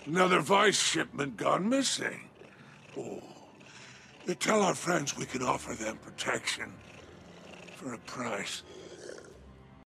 Another Veist shipment gone missing. Oh. Tell our friends we can offer them protection. For a price.